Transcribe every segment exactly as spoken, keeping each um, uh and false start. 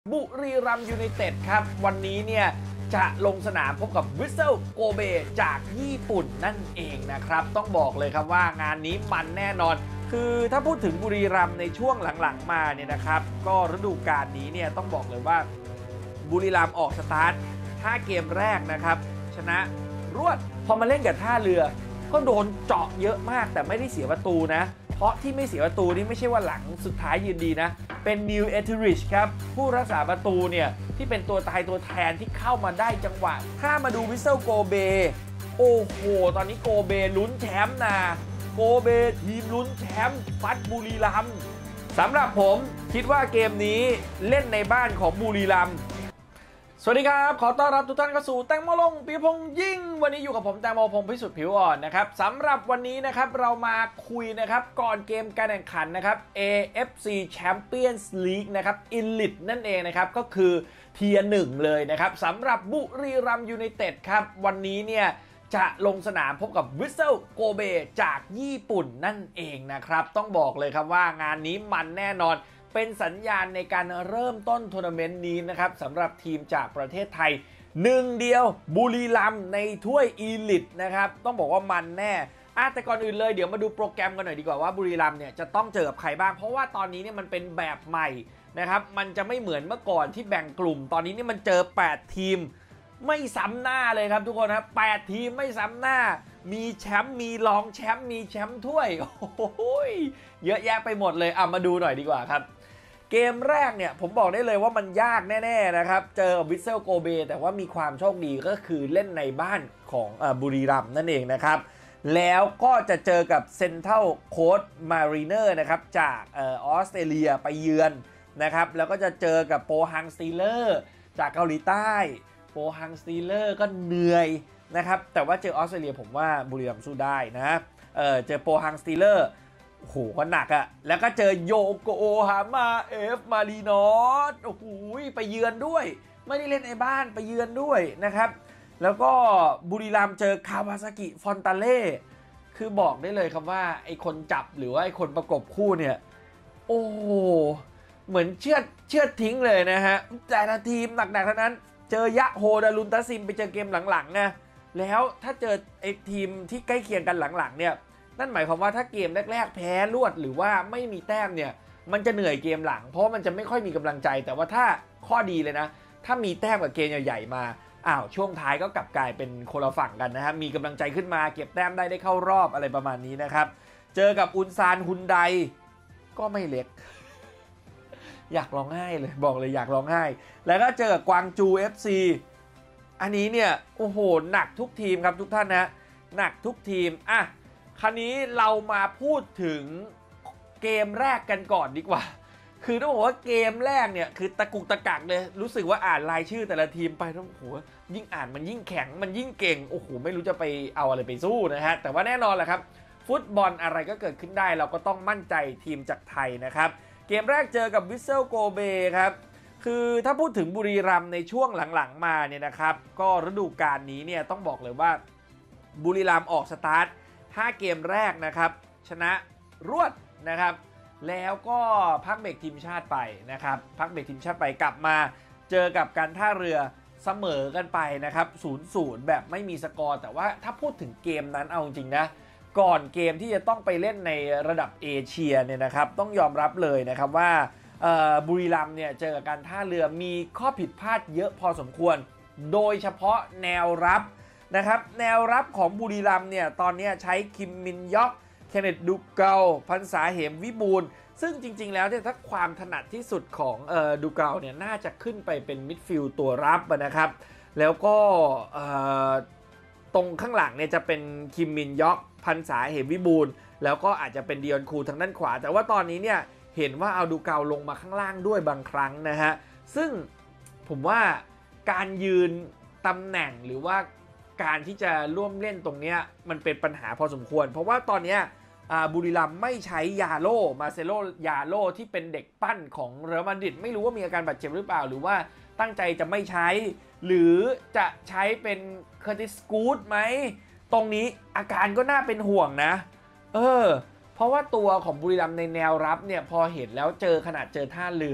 บุรีรัมย์ยูไนเต็ดครับวันนี้เนี่ยจะลงสนามพบกับวิสเซลโกเบจากญี่ปุ่นนั่นเองนะครับต้องบอกเลยครับว่างานนี้มันแน่นอนคือถ้าพูดถึงบุรีรัมย์ในช่วงหลังๆมาเนี่ยนะครับก็ฤดูกาลนี้เนี่ยต้องบอกเลยว่าบุรีรัมย์ออกสตาร์ทห้าเกมแรกนะครับชนะรวดพอมาเล่นกับท่าเรือก็โดนเจาะเยอะมากแต่ไม่ได้เสียประตูนะเพราะที่ไม่เสียประตูนี่ไม่ใช่ว่าหลังสุดท้ายยืนดีนะเป็นนิวเอเทริชครับผู้รักษาประตูเนี่ยที่เป็นตัวตายตัวแทนที่เข้ามาได้จังหวะถ้ามาดูวิสเซลโกเบโอ้โหตอนนี้โกเบลุ้นแชมป์นะโกเบทีมลุ้นแชมป์ฟัดบุรีรัมย์สำหรับผมคิดว่าเกมนี้เล่นในบ้านของบุรีรัมย์สวัสดีครับขอต้อนรับทุกท่านเข้าสู่แตงโมลงปีพงยิ่งวันนี้อยู่กับผมแตงโมพงพิสุทธิ์ผิวอ่อนนะครับสำหรับวันนี้นะครับเรามาคุยนะครับก่อนเกมการแข่งขันนะครับ เอ เอฟ ซี Champions League นะครับ Elite นั่นเองนะครับก็คือเทียร์หนึ่งเลยนะครับสำหรับบุรีรัมย์ยูไนเต็ดครับวันนี้เนี่ยจะลงสนามพบกับวิสเซลโกเบจากญี่ปุ่นนั่นเองนะครับต้องบอกเลยครับว่างานนี้มันแน่นอนเป็นสัญญาณในการเริ่มต้นทัวร์นาเมนต์นี้นะครับสำหรับทีมจากประเทศไทยหนึ่งเดียวบุรีรัมย์ในถ้วยอีลิตนะครับต้องบอกว่ามันแน่อ่ะแต่ก่อนอื่นเลยเดี๋ยวมาดูโปรแกรมกันหน่อยดีกว่าว่าบุรีรัมย์เนี่ยจะต้องเจอกับใครบ้างเพราะว่าตอนนี้เนี่ยมันเป็นแบบใหม่นะครับมันจะไม่เหมือนเมื่อก่อนที่แบ่งกลุ่มตอนนี้นี่มันเจอแปดทีมไม่ซ้ำหน้าเลยครับทุกคนครับแปดทีมไม่ซ้ำหน้ามีแชมป์มีรองแชมป์มีแชมป์ถ้วยโอ้โหเยอะแยะไปหมดเลยอ่ะมาดูหน่อยดีกว่าครับเกมแรกเนี่ยผมบอกได้เลยว่ามันยากแน่ๆนะครับเจอวิสเซลโกเบแต่ว่ามีความโชคดีก็คือเล่นในบ้านของบุรีรัมย์นั่นเองนะครับแล้วก็จะเจอกับเซนทรัลโค้ชมารีเนอร์นะครับจากออสเตรเลียไปเยือนนะครับแล้วก็จะเจอกับโปฮังสตีเลอร์จากเกาหลีใต้โปฮังสตีเลอร์ก็เหนื่อยนะครับแต่ว่าเจอออสเตรเลียผมว่าบุรีรัมย์สู้ได้นะเออเจอโปฮังสตีเลอร์โอ้โหก็หนักอะแล้วก็เจอโยโกฮาม่าเอฟมารีนอสโอ้โหไปเยือนด้วยไม่ได้เล่นในบ้านไปเยือนด้วยนะครับแล้วก็บุรีรัมย์เจอคาวาซากิฟอนตาเล่คือบอกได้เลยครับว่าไอคนจับหรือว่าไอคนประกบคู่เนี่ยโอ้โหเหมือนเชือดเชือดทิ้งเลยนะฮะแต่ละทีมหนักๆทั้งนั้นเจอยะโฮดารุนตาซิมไปเจอเกมหลังๆนะแล้วถ้าเจอไอทีมที่ใกล้เคียงกันหลังๆเนี่ยนั่นหมายความว่าถ้าเกมแรกๆแพ้รวดหรือว่าไม่มีแต้มเนี่ยมันจะเหนื่อยเกมหลังเพราะมันจะไม่ค่อยมีกำลังใจแต่ว่าถ้าข้อดีเลยนะถ้ามีแต้มกับเกมใหญ่ๆมาอ้าวช่วงท้ายก็กลับกลายเป็นคนละฝั่งกันนะครับมีกำลังใจขึ้นมาเก็บแต้มได้ได้เข้ารอบอะไรประมาณนี้นะครับเจอกับอุนซานฮุนไดก็ไม่เล็ก อยากร้องไห้เลยบอกเลยอยากร้องไห้แล้วก็เจอกับกวางจู เอฟ ซี อันนี้เนี่ยโอ้โหหนักทุกทีมครับทุกท่านนะหนักทุกทีมอ่ะคราวนี้เรามาพูดถึงเกมแรกกันก่อนดีกว่าคือต้องบอกว่าเกมแรกเนี่ยคือตะกุกตะกักเลยรู้สึกว่าอ่านรายชื่อแต่ละทีมไปต้องโอ้โหยิ่งอ่านมันยิ่งแข็งมันยิ่งเก่งโอ้โหไม่รู้จะไปเอาอะไรไปสู้นะฮะแต่ว่าแน่นอนแหละครับฟุตบอลอะไรก็เกิดขึ้นได้เราก็ต้องมั่นใจทีมจากไทยนะครับเกมแรกเจอกับวิสเซลโกเบครับคือถ้าพูดถึงบุรีรัมย์ในช่วงหลังๆมาเนี่ยนะครับก็ฤดูกาลนี้เนี่ยต้องบอกเลยว่าบุรีรัมย์ออกสตาร์ทห้าเกมแรกนะครับชนะรวดนะครับแล้วก็พักเบรกทีมชาติไปนะครับพักเบรกทีมชาติไปกลับมาเจอกับการท่าเรือเสมอกันไปนะครับ ศูนย์ศูนย์ แบบไม่มีสกอร์แต่ว่าถ้าพูดถึงเกมนั้นเอาจริงนะก่อนเกมที่จะต้องไปเล่นในระดับเอเชียเนี่ยนะครับต้องยอมรับเลยนะครับว่าบุรีรัมย์เนี่ยเจอกับการท่าเรือมีข้อผิดพลาดเยอะพอสมควรโดยเฉพาะแนวรับนะครับแนวรับของบุรีรัมย์เนี่ยตอนนี้ใช้คิมมินยอกเคนเนตดูเกาพันษาเหมวิบูลย์ซึ่งจริงๆแล้วเนี่ยถ้าความถนัดที่สุดของเอ่อดูเกาเนี่ยน่าจะขึ้นไปเป็นมิดฟิลด์ตัวรับนะครับแล้วก็ตรงข้างหลังเนี่ยจะเป็นคิมมินยอกพันษาเหมวิบูลย์แล้วก็อาจจะเป็นดิออนคูทางด้านขวาแต่ว่าตอนนี้เนี่ยเห็นว่าเอาดูเกาลงมาข้างล่างด้วยบางครั้งนะฮะซึ่งผมว่าการยืนตำแหน่งหรือว่าการที่จะร่วมเล่นตรงนี้มันเป็นปัญหาพอสมควรเพราะว่าตอนนี้บุรีรัมย์ไม่ใช้ยาโลมาเซโลยาโลที่เป็นเด็กปั้นของเรอัลมาดริดไม่รู้ว่ามีอาการบาดเจ็บหรือเปล่าหรือว่าตั้งใจจะไม่ใช้หรือจะใช้เป็นเคอร์ติสกูดไหมตรงนี้อาการก็น่าเป็นห่วงนะเออเพราะว่าตัวของบุรีรัมย์ในแนวรับเนี่ยพอเห็นแล้วเจอขนาดเจอท่าเรือ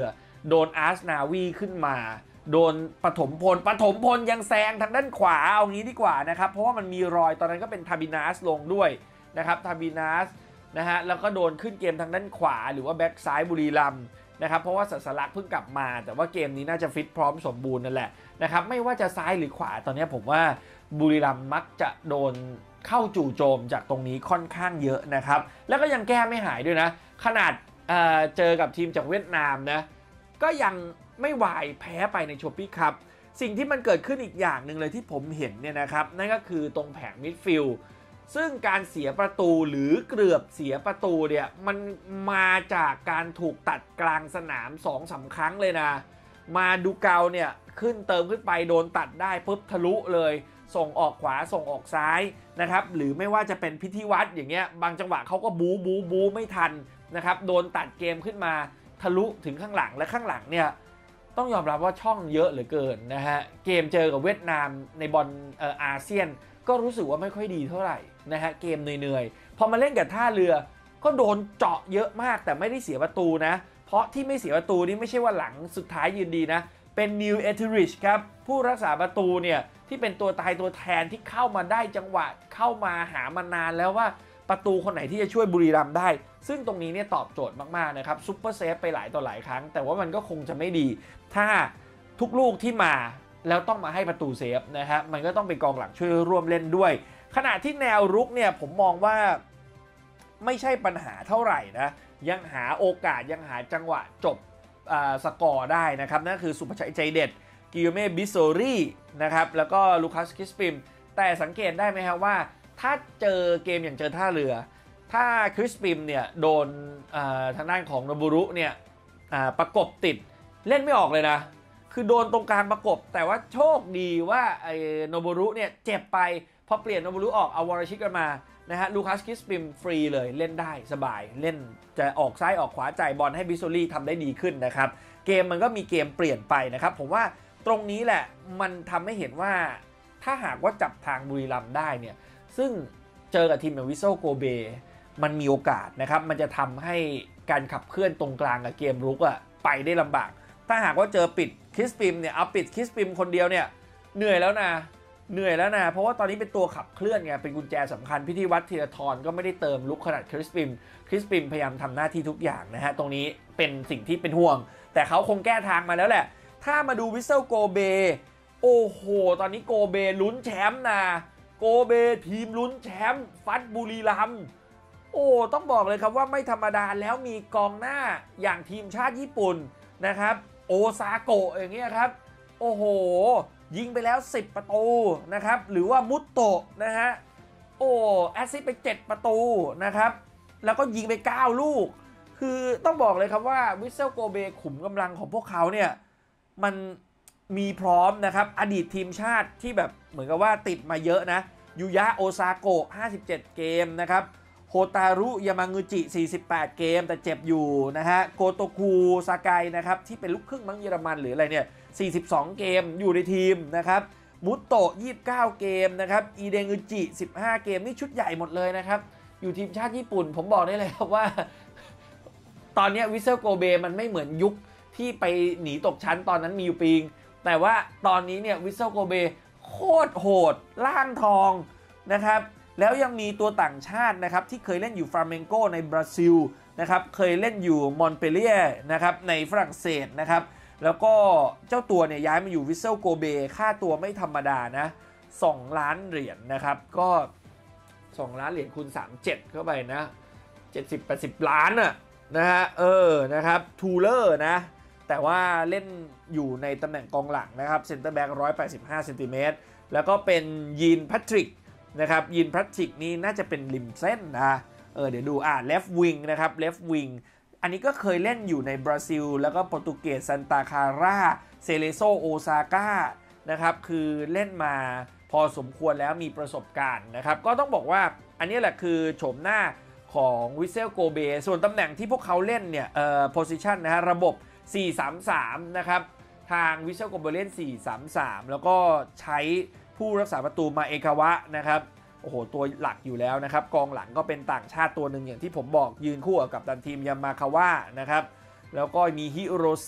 โดนอาร์สนาวีขึ้นมาโดนปฐมพลปฐมพลยังแซงทางด้านขวาเอางี้ดีกว่านะครับเพราะว่ามันมีรอยตอนนั้นก็เป็นทาบินาสลงด้วยนะครับทาบินาสนะฮะแล้วก็โดนขึ้นเกมทางด้านขวาหรือว่าแบ็กซ้ายบุรีรัมย์นะครับเพราะว่าสัสลักเพิ่งกลับมาแต่ว่าเกมนี้น่าจะฟิตพร้อมสมบูรณ์นั่นแหละนะครับไม่ว่าจะซ้ายหรือขวาตอนนี้ผมว่าบุรีรัมย์มักจะโดนเข้าจู่โจมจากตรงนี้ค่อนข้างเยอะนะครับแล้วก็ยังแก้ไม่หายด้วยนะขนาด เอ่อ เจอกับทีมจากเวียดนามนะก็ยังไม่วายแพ้ไปในโชปี้คัพสิ่งที่มันเกิดขึ้นอีกอย่างหนึ่งเลยที่ผมเห็นเนี่ยนะครับนั่นก็คือตรงแผงมิดฟิลด์ซึ่งการเสียประตูหรือเกือบเสียประตูเนี่ยมันมาจากการถูกตัดกลางสนาม สองสาม ครั้งเลยนะมาดูเกาเนี่ยขึ้นเติมขึ้นไปโดนตัดได้ปุ๊บทะลุเลยส่งออกขวาส่งออกซ้ายนะครับหรือไม่ว่าจะเป็นพิธีวัตรอย่างเงี้ยบางจังหวะเขาก็บู๊บู๊บู๊ไม่ทันนะครับโดนตัดเกมขึ้นมาทะลุถึงข้างหลังและข้างหลังเนี่ยต้องยอมรับว่าช่องเยอะเหลือเกินนะฮะเกมเจอกับเวียดนามในบอลเอ่ออาเซียนก็รู้สึกว่าไม่ค่อยดีเท่าไหร่นะฮะเกมเหนื่อยๆพอมาเล่นกับท่าเรือก็โดนเจาะเยอะมากแต่ไม่ได้เสียประตูนะเพราะที่ไม่เสียประตูนี่ไม่ใช่ว่าหลังสุดท้ายยืนดีนะเป็นนิวเอเทริชครับผู้รักษาประตูเนี่ยที่เป็นตัวตายตัวแทนที่เข้ามาได้จังหวะเข้ามาหามานานแล้วว่าประตูคนไหนที่จะช่วยบุรีรัมย์ได้ซึ่งตรงนี้เนี่ยตอบโจทย์มากๆนะครับซุปเปอร์เซฟไปหลายต่อหลายครั้งแต่ว่ามันก็คงจะไม่ดีถ้าทุกลูกที่มาแล้วต้องมาให้ประตูเซฟนะฮะมันก็ต้องเป็นกองหลังช่วยร่วมเล่นด้วยขณะที่แนวรุกเนี่ยผมมองว่าไม่ใช่ปัญหาเท่าไหร่นะยังหาโอกาสยังหาจังหวะจบสกอร์ได้นะครับนั่นคือสุภชัยใจเด็ดกิโยเม่บิโซรี่นะครับแล้วก็ลูคัสคิสปิมแต่สังเกตได้ไหมครับว่าถ้าเจอเกมอย่างเจอท่าเรือถ้าคริสปิมเนี่ยโดนทางด้านของโนบุรุเนี่ยประกบติดเล่นไม่ออกเลยนะคือโดนตรงกลางประกบแต่ว่าโชคดีว่าไอ้โนบุรุเนี่ยเจ็บไปพอเปลี่ยนโนบุรุออกเอาวรชิตกันมานะฮะลูคัสคิสปิมฟรีเลยเล่นได้สบายเล่นจะออกซ้ายออกขวาจ่ายบอลให้บิโซรี่ทำได้ดีขึ้นนะครับเกมมันก็มีเกมเปลี่ยนไปนะครับผมว่าตรงนี้แหละมันทำให้เห็นว่าถ้าหากว่าจับทางบุรีรัมย์ได้เนี่ยซึ่งเจอกับทีมอย่างวิสเซลโกเบมันมีโอกาสนะครับมันจะทำให้การขับเคลื่อนตรงกลางกับเกมรุกอะไปได้ลำบากถ้าหากว่าเจอปิดคริสปิมเนี่ยเอาปิดคริสปิมคนเดียวเนี่ยเหนื่อยแล้วนะเหนื่อยแล้วนะเพราะว่าตอนนี้เป็นตัวขับเคลื่อนไงเป็นกุญแจสำคัญพิธีวัตรธีรทรก็ไม่ได้เติมลุกขนาดคริสปิมคริสปิมพยายามทำหน้าที่ทุกอย่างนะฮะตรงนี้เป็นสิ่งที่เป็นห่วงแต่เขาคงแก้ทางมาแล้วแหละถ้ามาดูวิสเซลโกเบโอ้โหตอนนี้โกเบลุ้นแชมป์นะโกเบทีมลุ้นแชมป์ฟัดบุรีรัมย์โอ้ต้องบอกเลยครับว่าไม่ธรรมดาแล้วมีกองหน้าอย่างทีมชาติญี่ปุ่นนะครับโอซาโกะอย่างเงี้ยครับโอ้โหยิงไปแล้วสิบประตูนะครับหรือว่ามุตโตะนะฮะโอ้แอสซิสต์ไปเจ็ดประตูนะครับแล้วก็ยิงไปเก้าลูกคือต้องบอกเลยครับว่าวิสเซลโกเบขุมกำลังของพวกเขาเนี่ยมันมีพร้อมนะครับอดีตทีมชาติที่แบบเหมือนกับว่าติดมาเยอะนะยูยะโอซาโกะห้าสิบเจ็ดเกมนะครับโฮตารุยามางุจิสี่สิบแปดเกมแต่เจ็บอยู่นะฮะโกโตคุซากายนะครับที่เป็นลูกครึ่งมั้งเยอรมันหรืออะไรเนี่ยสี่สิบสองเกมอยู่ในทีมนะครับมุตโตะยี่สิบเก้าเกมนะครับอีเดงุจิสิบห้าเกมนี่ชุดใหญ่หมดเลยนะครับอยู่ทีมชาติญี่ปุ่นผมบอกได้เลยครับว่าตอนนี้วิสเซลโกเบมันไม่เหมือนยุคที่ไปหนีตกชั้นตอนนั้นมีอยู่ปีงแต่ว่าตอนนี้เนี่ยวิสเซลโกเบโคตรโหดล่างทองนะครับแล้วยังมีตัวต่างชาตินะครับที่เคยเล่นอยู่ฟลาเมงโกในบราซิลนะครับเคยเล่นอยู่มอนเปเลียนะครับในฝรั่งเศสนะครับแล้วก็เจ้าตัวเนี่ยย้ายมาอยู่วิสเซลโกเบค่าตัวไม่ธรรมดานะสองล้านเหรียญ นะครับก็สองล้านเหรียญคูณสามสิบเจ็ดเข้าไปนะเจ็ดสิบ แปดสิบล้านน่ะนะฮะเออนะครับทูเลอร์นะแต่ว่าเล่นอยู่ในตำแหน่งกองหลังนะครับเซนเตอร์แบ็กหนึ่งร้อยแปดสิบห้าเซนติเมตรแล้วก็เป็นยีนแพทริกนะครับยีนแพทริกนี่น่าจะเป็นริมเส้นนะเออเดี๋ยวดูอ่าเลฟวิงนะครับเลฟวิงอันนี้ก็เคยเล่นอยู่ในบราซิลแล้วก็โปรตุเกสซันตาคาร่าเซเลโซโอซาก้านะครับคือเล่นมาพอสมควรแล้วมีประสบการณ์นะครับก็ต้องบอกว่าอันนี้แหละคือโฉมหน้าของวิสเซลโกเบส่วนตำแหน่งที่พวกเขาเล่นเนี่ยเอ่อ position นะฮะระบบสี่ สาม สามนะครับทางวิสเซลโกเบเล่นสี่ สาม สามแล้วก็ใช้ผู้รักษาประตูมาเอกาวะนะครับโอ้โหตัวหลักอยู่แล้วนะครับกองหลังก็เป็นต่างชาติตัวหนึ่งอย่างที่ผมบอกยืนคู่กับกัปตันทีมยามาคาวะนะครับแล้วก็มีฮิโรเซะ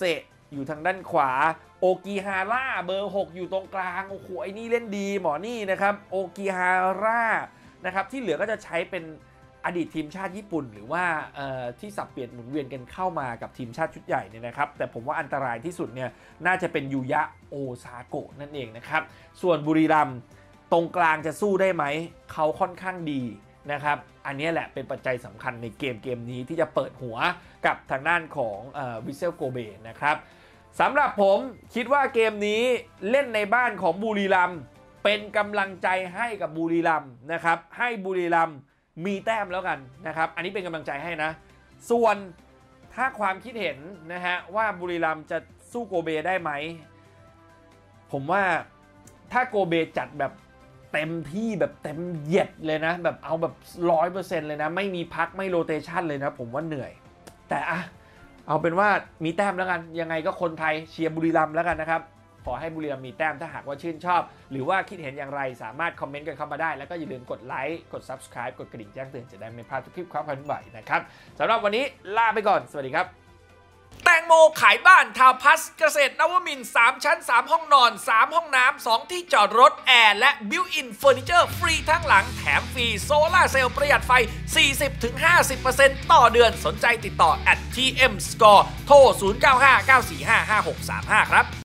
อยู่ทางด้านขวาโอกิฮาร่าเบอร์หกอยู่ตรงกลางโอ้โหไอ้นี่เล่นดีหมอนี่นะครับโอกิฮาร่านะครับที่เหลือก็จะใช้เป็นอดีตทีมชาติญี่ปุ่นหรือว่าที่สับเปลี่ยนหมุนเวียนกันเข้ามากับทีมชาติชุดใหญ่เนี่ยนะครับแต่ผมว่าอันตรายที่สุดเนี่ยน่าจะเป็นยูยะโอซาโกะนั่นเองนะครับส่วนบุรีรัมย์ตรงกลางจะสู้ได้ไหมเขาค่อนข้างดีนะครับอันนี้แหละเป็นปัจจัยสำคัญในเกมเกมนี้ที่จะเปิดหัวกับทางด้านของวิเซลโกเบนะครับสำหรับผมคิดว่าเกมนี้เล่นในบ้านของบุรีรัมย์เป็นกำลังใจให้กับบุรีรัมย์นะครับให้บุรีรัมย์มีแต้มแล้วกันนะครับอันนี้เป็นกำลังใจให้นะส่วนถ้าความคิดเห็นนะฮะว่าบุรีรัมย์จะสู้โกเบได้ไหมผมว่าถ้าโกเบจัดแบบเต็มที่แบบเต็มเหยียดเลยนะแบบเอาแบบร้อยเปอร์เซ็นต์เลยนะไม่มีพักไม่โรเตชันเลยนะผมว่าเหนื่อยแต่อะเอาเป็นว่ามีแต้มแล้วกันยังไงก็คนไทยเชียร์บุรีรัมย์แล้วกันนะครับขอให้บุรีรัมย์มีแต้มถ้าหากว่าชื่นชอบหรือว่าคิดเห็นอย่างไรสามารถคอมเมนต์กันเข้ามาได้แล้วก็อย่าลืมกดไลค์กด ซับสไครบ์ กดกระดิ่งแจ้งเตือนจะได้ไม่พลาดทุกคลิปความเคลื่อนไหวนะครับสำหรับวันนี้ลาไปก่อนสวัสดีครับแตงโมขายบ้านทาวน์พัสเกษตรนวมินทร์สามชั้นสามห้องนอนสามห้องน้ำสองที่จอดรถแอร์และบิวอินเฟอร์นิเจอร์ฟรีทั้งหลังแถมฟรีโซล่าเซลล์ประหยัดไฟ สี่สิบถึงห้าสิบเปอร์เซ็นต์ ต่อเดือนสนใจติดต่อ แอท ที เอ็ม สกอร์ โทร ศูนย์ เก้า ห้า เก้า สี่ ห้า ห้า หก สาม ห้า ครับ